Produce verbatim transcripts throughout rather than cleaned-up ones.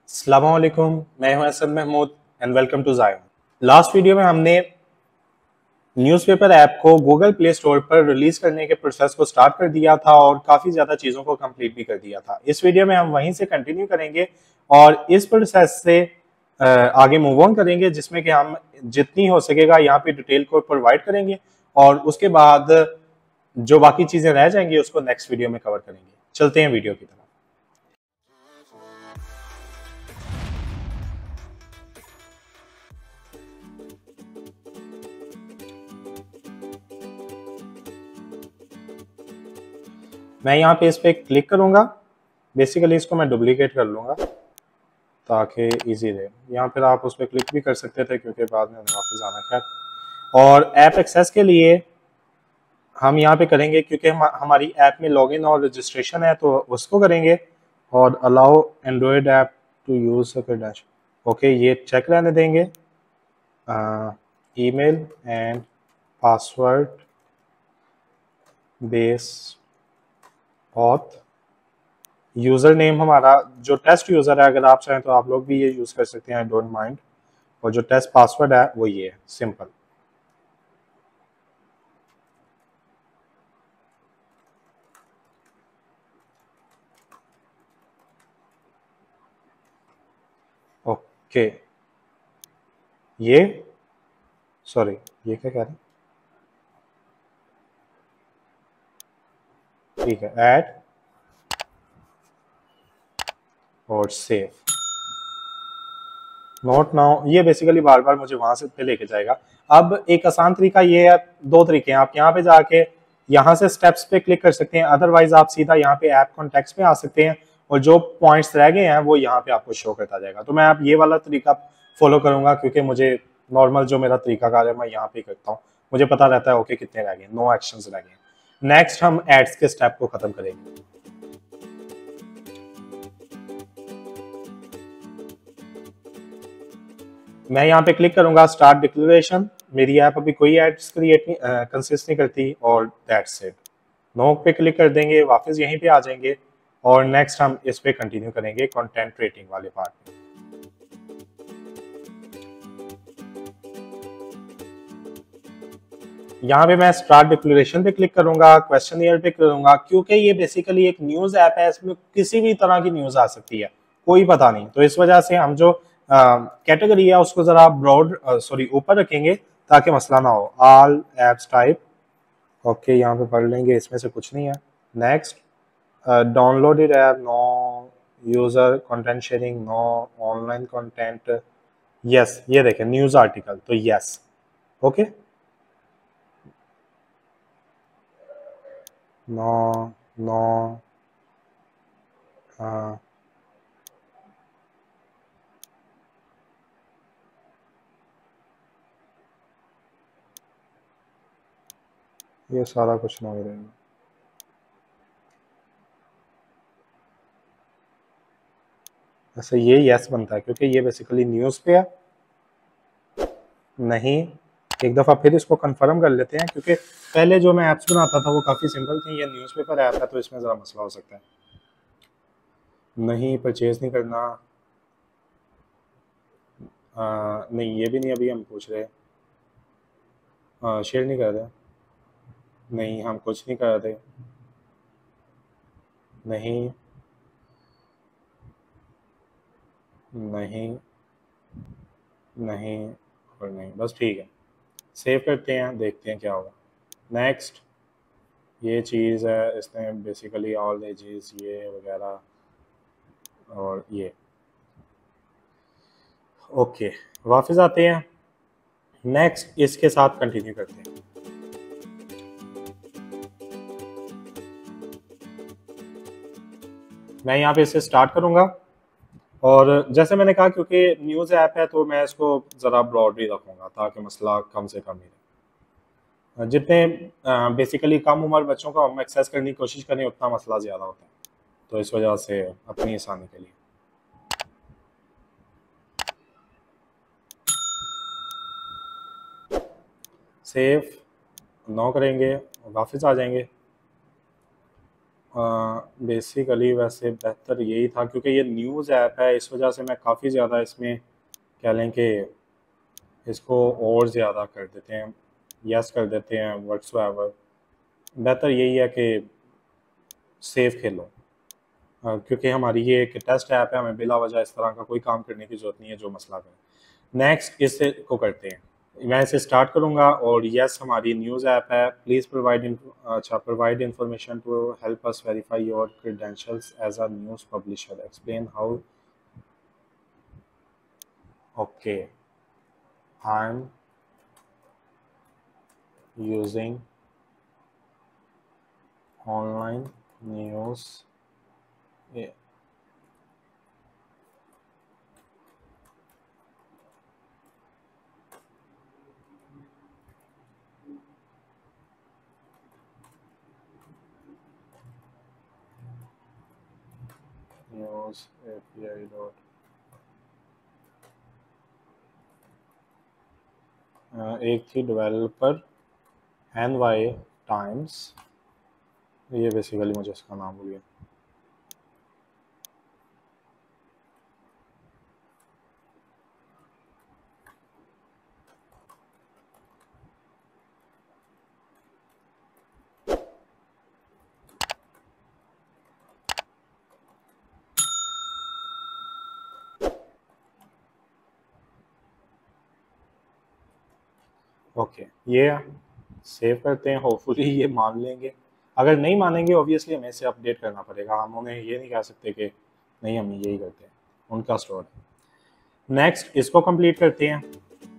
अस्सलामु अलैकुम, मैं हूं Asad Mahmood and welcome to Zion. Last video में हमने न्यूज़पेपर ऐप को गूगल प्ले स्टोर पर रिलीज करने के प्रोसेस को स्टार्ट कर दिया था और काफ़ी ज़्यादा चीज़ों को कंप्लीट भी कर दिया था। इस वीडियो में हम वहीं से कंटिन्यू करेंगे और इस प्रोसेस से अ, आगे मूव ऑन करेंगे, जिसमें कि हम जितनी हो सकेगा यहाँ पे डिटेल को प्रोवाइड करेंगे और उसके बाद जो बाकी चीज़ें रह जाएंगी उसको नेक्स्ट वीडियो में कवर करेंगे। चलते हैं वीडियो की तरफ। मैं यहाँ पे इस पर क्लिक करूंगा। बेसिकली इसको मैं डुप्लीकेट कर लूंगा ताकि इजी रहे। यहाँ फिर आप उस पर क्लिक भी कर सकते थे क्योंकि बाद में वापस आना। खैर, और ऐप एक्सेस के लिए हम यहाँ पे करेंगे क्योंकि हम हमारी ऐप में लॉगिन और रजिस्ट्रेशन है तो उसको करेंगे और allow Android app to use dash. Okay, ये चेक रहने देंगे। Email and password base auth user name हमारा जो टेस्ट यूज़र है, अगर आप चाहें तो आप लोग भी ये यूज़ कर सकते हैं, आई डोंट माइंड। और जो टेस्ट पासवर्ड है वो ये है, सिंपल। ओके, ये सॉरी ये क्या कह रहे हैं? ठीक है, ऐड और सेव। नोट नाउ, ये बेसिकली बार बार मुझे वहां से पे लेके जाएगा। अब एक आसान तरीका ये है, दो तरीके हैं। आप यहाँ पे जाके यहाँ से स्टेप्स पे क्लिक कर सकते हैं, अदरवाइज आप सीधा यहाँ पे ऐप कॉन्टेक्ट्स पे आ सकते हैं और जो पॉइंट्स रह गए हैं वो यहाँ पे आपको शो करता जाएगा। तो मैं आप ये वाला तरीका फॉलो करूंगा क्योंकि मुझे नॉर्मल जो मेरा तरीकाकार है मैं यहाँ पे करता हूँ। मुझे पता रहता है ओके कितने रह गए, नो एक्शंस रह गए। नेक्स्ट हम एड्स के स्टेप को खत्म करेंगे। मैं यहाँ पे क्लिक करूंगा स्टार्ट डिक्लेरेशन। मेरी ऐप अभी कोई एड्स क्रिएट नहीं कंसिस्ट नहीं करती और दैट्स इट। नो पे क्लिक कर देंगे, वापस यहीं पे आ जाएंगे और नेक्स्ट हम इस पे कंटिन्यू करेंगे कंटेंट रेटिंग वाले पार्ट में। यहाँ पे मैं स्टार्ट डिक्लेरेशन पे क्लिक करूंगा, क्वेश्चनियर पे करूंगा क्योंकि ये बेसिकली एक न्यूज ऐप है, इसमें किसी भी तरह की न्यूज आ सकती है, कोई पता नहीं। तो इस वजह से हम जो कैटेगरी है उसको जरा ब्रॉड सॉरी ऊपर रखेंगे ताकि मसला ना हो। ऑल एप्स टाइप, ओके यहाँ पे पढ़ लेंगे, इसमें से कुछ नहीं है। Next, downloaded app no, user content sharing no, online content yes. ये देखें न्यूज आर्टिकल तो यस। ओके, नो नो हाँ, ये सारा कुछ ना हो रहेगा। ऐसे ये यस बनता है क्योंकि ये बेसिकली न्यूज़ पे है। नहीं, एक दफ़ा फिर इसको कंफर्म कर लेते हैं क्योंकि पहले जो मैं ऐप्स बनाता था वो काफ़ी सिंपल थी। ये न्यूज़पेपर ऐप है तो इसमें ज़रा मसला हो सकता है। नहीं, परचेज नहीं करना। आ, नहीं, ये भी नहीं अभी हम पूछ रहे। शेयर नहीं कर रहे। नहीं, हम कुछ नहीं कर रहे। नहीं नहीं नहीं और नहीं, बस ठीक है। सेव करते हैं, देखते हैं क्या होगा। नेक्स्ट, ये चीज़ है, इसने बेसिकली ऑल एजेस ये वगैरह और ये। ओके, वापस आते हैं। नेक्स्ट इसके साथ कंटिन्यू करते हैं। मैं यहाँ पे इसे स्टार्ट करूंगा और जैसे मैंने कहा क्योंकि न्यूज़ ऐप है तो मैं इसको ज़रा ब्रॉडली रखूंगा ताकि मसला कम से कम ही रहे। जितने बेसिकली कम उम्र बच्चों को हम एक्सेस करने की कोशिश करें उतना मसला ज़्यादा होता है, तो इस वजह से अपनी आसानी के लिए सेफ नो करेंगे, वापस आ जाएंगे बेसिकली वैसे बेहतर यही था, क्योंकि ये न्यूज़ ऐप है इस वजह से मैं काफ़ी ज़्यादा इसमें कह लें कि इसको और ज़्यादा कर देते हैं, यस कर देते हैं व्हाट्सएवर। बेहतर यही है कि सेफ खेलो, अ, क्योंकि हमारी ये एक टेस्ट ऐप है, हमें बिला वजह इस तरह का कोई काम करने की ज़रूरत नहीं है जो मसला करे। नेक्स्ट इससे को करते हैं, मैं इसे स्टार्ट करूंगा और यस हमारी न्यूज़ ऐप है। प्लीज़ प्रोवाइड अच्छा provide information to help us verify your credentials as a news publisher, explain how. Okay, I am using online news news API dot, एक थी डेवलपर एन वाई टाइम्स, ये basically मुझे इसका नाम भूल गया। ओके okay, ये सेव करते हैं, होपफुली ये मान लेंगे। अगर नहीं मानेंगे ऑब्वियसली हमें इसे अपडेट करना पड़ेगा, हम उन्हें ये नहीं कह सकते कि नहीं हम यही करते हैं, उनका स्टोर है। नेक्स्ट इसको कंप्लीट करते हैं।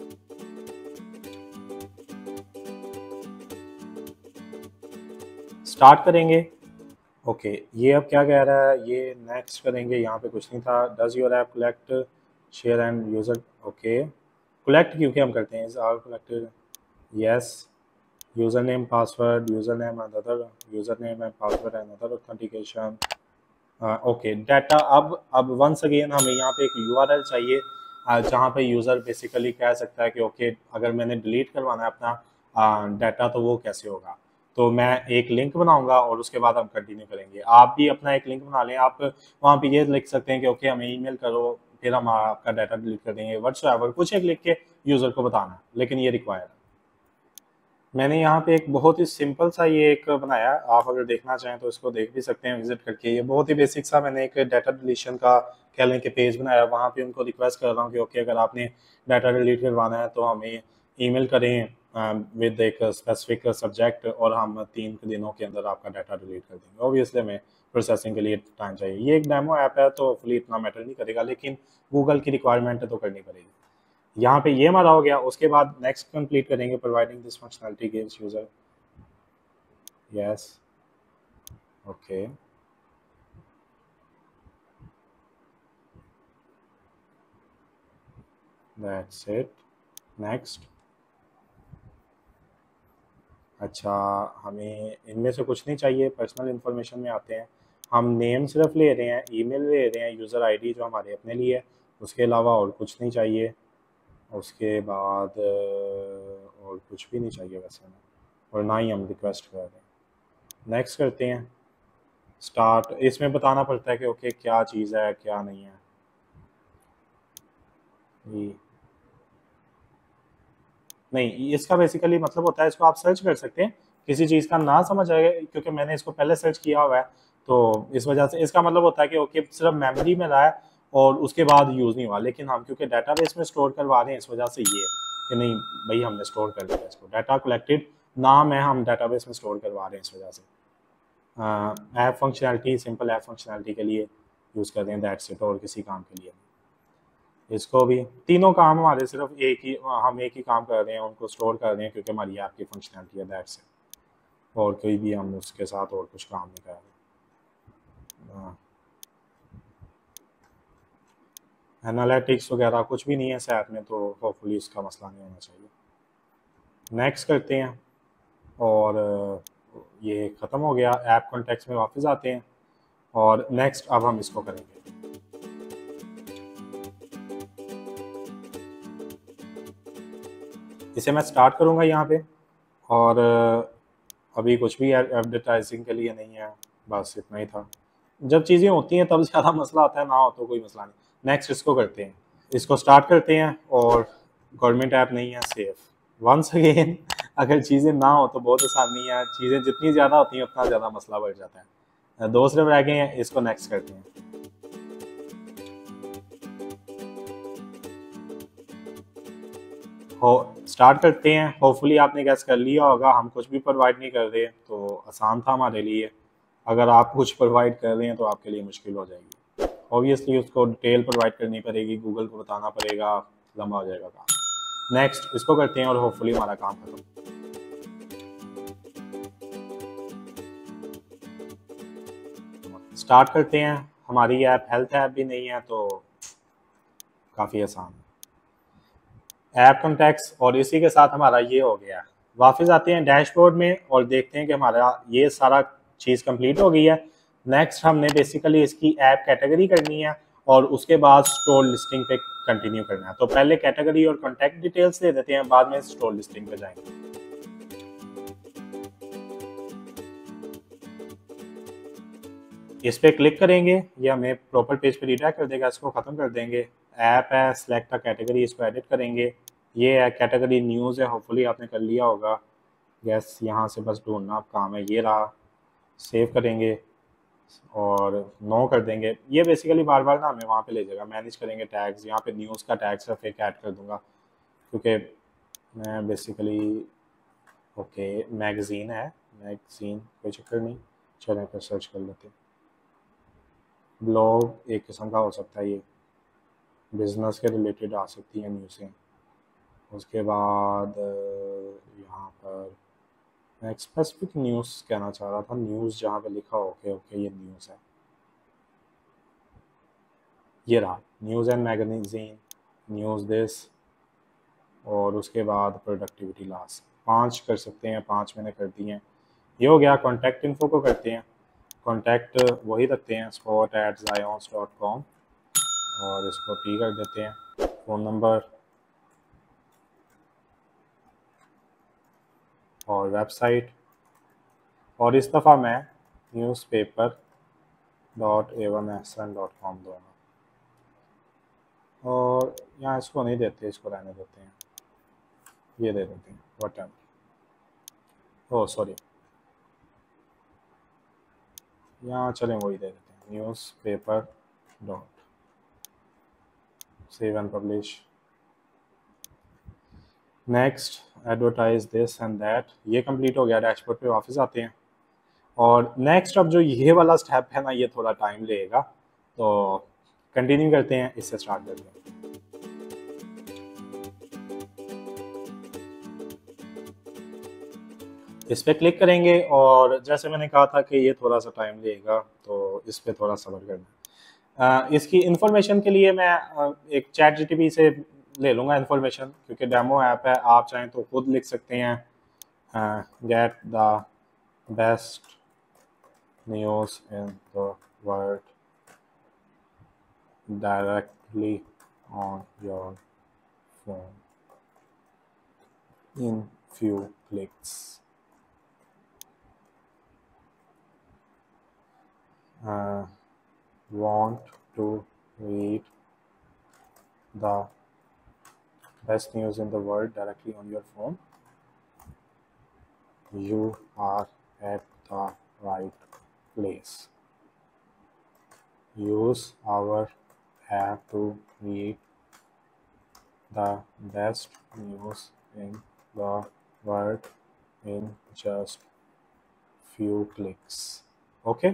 स्टार्ट करेंगे। ओके okay, ये अब क्या कह रहा है, ये नेक्स्ट करेंगे, यहाँ पे कुछ नहीं था। Does your app collect share and user, okay collect क्योंकि हम करते हैं, is are collected, yes user name password, user name and other user name and password and other authentication. Okay data, अब अब वंस अगेन हमें यहाँ पे एक यूआरएल चाहिए, uh, जहाँ पे यूज़र बेसिकली कह सकता है कि ओके okay, अगर मैंने डिलीट करवाना है अपना डाटा uh, तो वो कैसे होगा। तो मैं एक लिंक बनाऊंगा और उसके बाद हम कंटिन्यू करेंगे। आप भी अपना एक लिंक बना लें, आप वहाँ पे ये लिख सकते हैं कि ओके okay, हमें ईमेल करो, फिर हम आपका डाटा डिलीट कर देंगे, व्हाट्सएवर कुछ एक लिख के यूज़र को बताना, लेकिन ये रिक्वायर है। मैंने यहाँ पे एक बहुत ही सिंपल सा ये एक बनाया, आप अगर देखना चाहें तो इसको देख भी सकते हैं विजिट करके। ये बहुत ही बेसिक सा मैंने एक डाटा डिलीशन का कह लें कि पेज बनाया, वहाँ पे उनको रिक्वेस्ट कर रहा हूँ कि ओके अगर आपने डाटा डिलीट करवाना है तो हमें ईमेल करें विद एक स्पेसिफिक सब्जेक्ट, और हम तीन दिनों के अंदर आपका डाटा डिलीट कर देंगे। ऑब्वियसली हमें प्रोसेसिंग के लिए टाइम चाहिए। ये एक डेमो ऐप है तो फुली इतना मैटर नहीं करेगा, लेकिन गूगल की रिक्वायरमेंट है तो करनी पड़ेगी। यहाँ पे ये हमारा हो गया। उसके बाद नेक्स्ट कंप्लीट करेंगे, providing this functionality gives user, yes okay that's it, next. अच्छा हमें इनमें से कुछ नहीं चाहिए, पर्सनल इन्फॉर्मेशन में आते हैं। हम नेम सिर्फ ले रहे हैं, ईमेल ले रहे हैं, यूज़र आईडी जो हमारे अपने लिए है, उसके अलावा और कुछ नहीं चाहिए। उसके बाद और कुछ भी नहीं चाहिए वैसे में, और ना ही हम रिक्वेस्ट कर रहे हैं। नेक्स्ट करते हैं, स्टार्ट। इसमें बताना पड़ता है कि ओके क्या चीज़ है क्या नहीं है। ये नहीं, इसका बेसिकली मतलब होता है, इसको आप सर्च कर सकते हैं, किसी चीज़ का ना समझ आएगा, क्योंकि मैंने इसको पहले सर्च किया हुआ है तो इस वजह से इसका मतलब होता है कि ओके सिर्फ मेमोरी में रहा है और उसके बाद यूज़ नहीं हुआ। लेकिन हम क्योंकि डाटाबेस में स्टोर करवा रहे हैं इस वजह से ये है कि नहीं भाई हमने स्टोर कर लिया इसको, डाटा कलेक्टेड नाम है, हम डाटाबेस में स्टोर करवा रहे हैं इस वजह से। App functionality, simple app functionality के लिए यूज़ कर रहे हैं, दैट्स इट, और किसी काम के लिए नहीं। इसको भी तीनों काम हमारे सिर्फ एक ही, हम एक ही काम कर रहे हैं, उनको स्टोर कर रहे हैं क्योंकि हमारी ऐप की फंक्शनैलिटी है, दैट्स इट। और कोई भी हम उसके साथ और कुछ काम नहीं कर रहे। एनालिटिक्स वगैरह कुछ भी नहीं है इस ऐप में, तो होपफुली इसका मसला नहीं होना चाहिए। नेक्स्ट करते हैं और ये ख़त्म हो गया। ऐप कॉन्टेक्स्ट में वापस आते हैं और नेक्स्ट अब हम इसको करेंगे। इसे मैं स्टार्ट करूँगा यहाँ पे, और अभी कुछ भी एडवर्टाइजिंग के लिए नहीं है, बस इतना ही था। जब चीज़ें होती हैं तब ज़्यादा मसला आता है, ना हो तो कोई मसला नहीं। नेक्स्ट इसको करते हैं, इसको स्टार्ट करते हैं। और गवर्नमेंट ऐप नहीं है, सेफ। वंस अगेन अगर चीज़ें ना हो तो बहुत आसानी है, चीज़ें जितनी ज़्यादा होती हैं उतना ज़्यादा मसला बढ़ जाता है। दो सिर्फ रह गए हैं, इसको नेक्स्ट करते हैं। हो स्टार्ट करते हैं। होपफुली आपने गैस कर लिया होगा, हम कुछ भी प्रोवाइड नहीं कर रहे, तो आसान था हमारे लिए। अगर आप कुछ प्रोवाइड कर रहे हैं तो आपके लिए मुश्किल हो जाएगी। ऑब्वियसली उसको डिटेल प्रोवाइड करनी पड़ेगी, गूगल को बताना पड़ेगा, लंबा हो जाएगा काम। नेक्स्ट इसको करते हैं और होपफुली हमारा काम खत्म। स्टार्ट करते हैं। हमारी ऐप हेल्थ ऐप भी नहीं है तो काफ़ी आसान है। ऐप कॉन्टैक्ट्स, और इसी के साथ हमारा ये हो गया। वापस आते हैं डैशबोर्ड में और देखते हैं कि हमारा ये सारा चीज़ कंप्लीट हो गई है। नेक्स्ट हमने बेसिकली इसकी ऐप कैटेगरी करनी है और उसके बाद स्टोर लिस्टिंग पे कंटिन्यू करना है। तो पहले कैटेगरी और कॉन्टैक्ट डिटेल्स दे देते हैं, बाद में स्टोर लिस्टिंग पे जाएंगे। इस पे क्लिक करेंगे, ये हमें प्रॉपर पेज पे रिडायरेक्ट कर देगा। इसको ख़त्म कर देंगे। ऐप है, सिलेक्ट अ कैटेगरी, इसको एडिट करेंगे। ये है कैटेगरी न्यूज़ है, होपफुली आपने कर लिया होगा। यस, यहाँ से बस ढूंढना काम है। ये रहा, सेव करेंगे और नो कर देंगे। ये बेसिकली बार बार ना हमें वहाँ पे ले जाएगा। मैनेज करेंगे टैग्स, यहाँ पे न्यूज़ का टैग सिर्फ एक ऐड कर दूंगा क्योंकि मैं बेसिकली, ओके मैगज़ीन है, मैगज़ीन कोई चक्कर नहीं। चलें फिर सर्च कर लेते हैं। ब्लॉग एक किस्म का हो सकता है, ये बिजनेस के रिलेटेड आ सकती हैं न्यूज़ें। उसके बाद यहाँ पर मैं एक स्पेसिफिक न्यूज़ कहना चाह रहा था, न्यूज़ जहाँ पे लिखा हो ओके ओके ये न्यूज़ है। ये रहा, news and magazine, news this, और उसके बाद प्रोडक्टिविटी लॉस। पांच कर सकते हैं, पांच मैंने कर दी हैं। ये हो गया। कॉन्टैक्ट इन्फो को करते हैं। कॉन्टैक्ट वही रखते हैं, support at Zions dot com, और इसको टी कर देते हैं। फ़ोन नंबर और वेबसाइट, और इस दफ़ा मैं newspaper dot A one S N dot com दूँगा। और यहाँ इसको नहीं देते, इसको रहने देते हैं, ये दे देते हैं वट एवर। ओह सॉरी, यहाँ चलें वही दे देते हैं, newspaper dot, save and publish. Next advertise this and that. ये कंप्लीट हो गया। डैशबोर्ड पे वापस आते हैं और नेक्स्ट अब जो ये वाला स्टेप है ना, ये थोड़ा टाइम लेगा, तो कंटिन्यू करते हैं, इससे स्टार्ट करते हैं। इस पर क्लिक करेंगे और जैसे मैंने कहा था कि ये थोड़ा सा टाइम लेगा, तो इस पर थोड़ा सब्र करना। uh, इसकी इंफॉर्मेशन के लिए मैं uh, एक चैट जीटीपी से ले लूँगा इंफॉर्मेशन, क्योंकि डेमो ऐप है। आप चाहें तो खुद लिख सकते हैं, get the best news in the world directly on your phone in few clicks. Uh, want to read the best news in the world directly on your phone? You are at the right place. Use our app to read the best news in the world in just few clicks. Okay?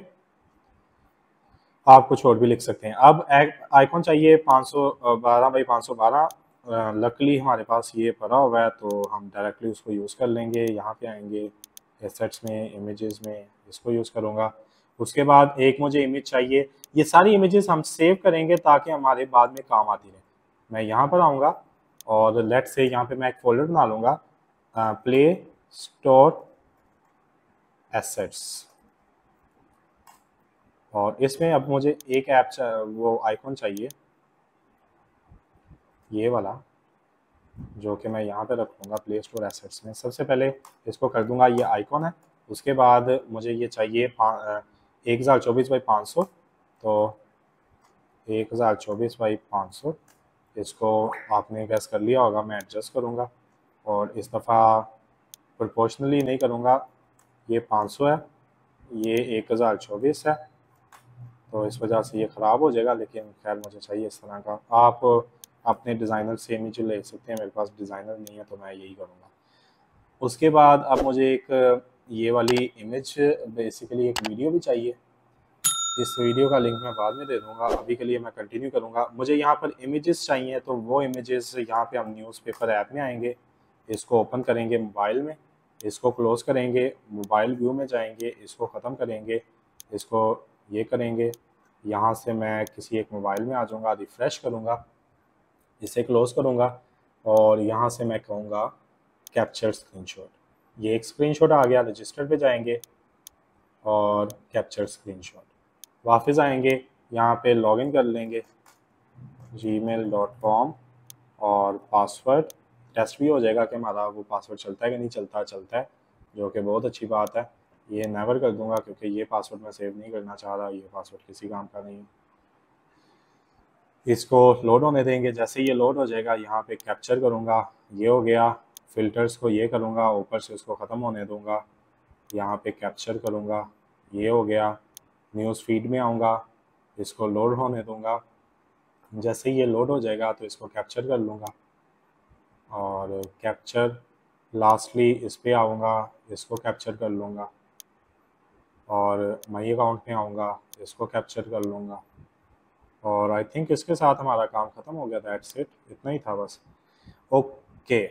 आप कुछ और भी लिख सकते हैं। अब icon चाहिए पाँच सौ बारह बाई पाँच सौ बारह। लकली हमारे पास ये पड़ा हुआ है, तो हम डायरेक्टली उसको यूज़ कर लेंगे। यहाँ पे आएंगे एसेट्स में, इमेजेस में, इसको यूज़ करूँगा। उसके बाद एक मुझे इमेज चाहिए। ये सारी इमेजेस हम सेव करेंगे ताकि हमारे बाद में काम आती रहे। मैं यहाँ पर आऊँगा और लेट से यहाँ पे मैं एक फोल्डर बना लूँगा, प्ले स्टोर एसेट्स, और इसमें अब मुझे एक ऐप वो आइकॉन चाहिए, ये वाला, जो कि मैं यहाँ पे रखूँगा प्ले स्टोर एसेट्स में। सबसे पहले इसको कर दूंगा, ये आइकॉन है। उसके बाद मुझे ये चाहिए एक हज़ार चौबीस बाई पाँच सौ, तो एक हज़ार चौबीस बाई पाँच सौ इसको आपने गैस कर लिया होगा। मैं एडजस्ट करूँगा और इस दफ़ा प्रोपोर्शनली नहीं करूँगा, ये पाँच सौ है, ये एक हज़ार चौबीस है, तो इस वजह से ये ख़राब हो जाएगा। लेकिन खैर मुझे चाहिए इस तरह का। आप अपने डिज़ाइनर से इमेज ले सकते हैं, मेरे पास डिज़ाइनर नहीं है तो मैं यही करूँगा। उसके बाद अब मुझे एक ये वाली इमेज, बेसिकली एक वीडियो भी चाहिए। इस वीडियो का लिंक मैं बाद में दे दूँगा, अभी के लिए मैं कंटिन्यू करूँगा। मुझे यहाँ पर इमेजेस चाहिए, तो वो इमेजेस यहाँ पे हम न्यूज़पेपर ऐप में आएंगे, इसको ओपन करेंगे मोबाइल में, इसको क्लोज़ करेंगे, मोबाइल व्यू में जाएंगे, इसको ख़त्म करेंगे, इसको ये करेंगे, यहाँ से मैं किसी एक मोबाइल में आ जाऊँगा, रिफ़्रेश करूँगा, इसे क्लोज़ करूँगा और यहाँ से मैं कहूँगा कैप्चर स्क्रीनशॉट। ये एक स्क्रीनशॉट आ गया। रजिस्टर पे जाएंगे और कैप्चर स्क्रीनशॉट, वापस आएंगे, यहाँ पे लॉगिन कर लेंगे जी मेल डॉट कॉम और पासवर्ड टेस्ट भी हो जाएगा कि हमारा वो पासवर्ड चलता है कि नहीं चलता चलता है, जो कि बहुत अच्छी बात है। ये नेवर कर दूंगा क्योंकि ये पासवर्ड मैं सेव नहीं करना चाह रहा, ये पासवर्ड किसी काम का नहीं। इसको लोड होने देंगे। जैसे ये लोड हो जाएगा यहाँ पे कैप्चर करूँगा, ये हो गया। फ़िल्टर्स को ये करूँगा, ऊपर से उसको ख़त्म होने दूँगा, यहाँ पे कैप्चर करूँगा, ये हो गया। न्यूज़ फीड में आऊँगा, इसको लोड होने दूँगा। जैसे ये लोड हो जाएगा तो इसको कैप्चर कर लूँगा और कैप्चर लास्टली इस पे आऊँगा, इसको कैप्चर कर लूँगा और माई अकाउंट में आऊँगा, इसको कैप्चर कर लूँगा और आई थिंक इसके साथ हमारा काम ख़त्म हो गया। दैट्स इट, इतना ही था बस। ओके,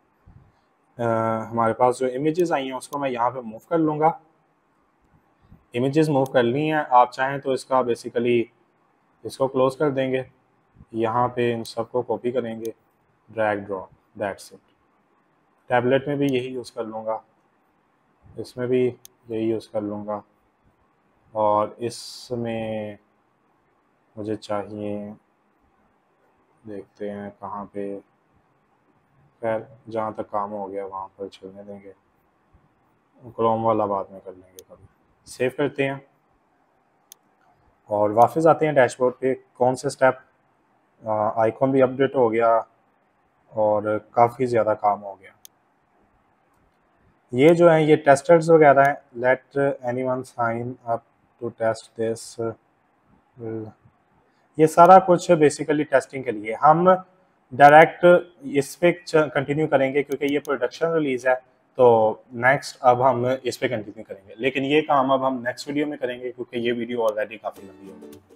हमारे पास जो इमेजेस आई हैं उसको मैं यहाँ पे मूव कर लूँगा। इमेजेस मूव कर ली हैं। आप चाहें तो इसका बेसिकली इसको क्लोज कर देंगे, यहाँ पे इन सबको कॉपी करेंगे, drag drop, that's it. Tablet में भी यही यूज़ कर लूँगा, इसमें भी यही यूज़ कर लूँगा और इसमें मुझे चाहिए, देखते हैं कहाँ पे, खैर जहाँ तक काम हो गया वहाँ पर चलने देंगे, क्रोम वाला बाद में कर लेंगे कभी। सेव करते हैं और वापस आते हैं डैशबोर्ड पे। कौन से स्टेप, आइकॉन भी अपडेट हो गया और काफ़ी ज़्यादा काम हो गया। ये जो है ये टेस्टर्स वगैरह हैं। Let anyone sign up to test this, ये सारा कुछ बेसिकली टेस्टिंग के लिए। हम डायरेक्ट इस पे कंटिन्यू करेंगे क्योंकि ये प्रोडक्शन रिलीज़ है, तो नेक्स्ट अब हम इस पे कंटिन्यू करेंगे। लेकिन ये काम अब हम नेक्स्ट वीडियो में करेंगे क्योंकि ये वीडियो ऑलरेडी काफ़ी लंबी हो गई।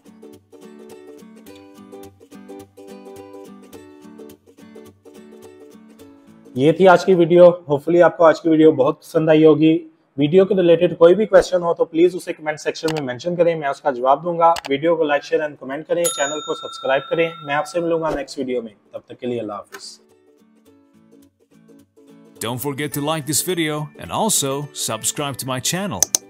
ये थी आज की वीडियो। होपफुली आपको आज की वीडियो बहुत पसंद आई होगी। वीडियो के रिलेटेड कोई भी क्वेश्चन हो तो प्लीज़ उसे कमेंट सेक्शन में मेंशन करें, मैं उसका जवाब दूंगा। वीडियो को लाइक शेयर एंड कमेंट करें, चैनल को सब्सक्राइब करें। मैं आपसे मिलूंगा नेक्स्ट वीडियो में, तब तक के लिए अल्लाह हाफिज़। Don't forget to like this video and also subscribe to my channel.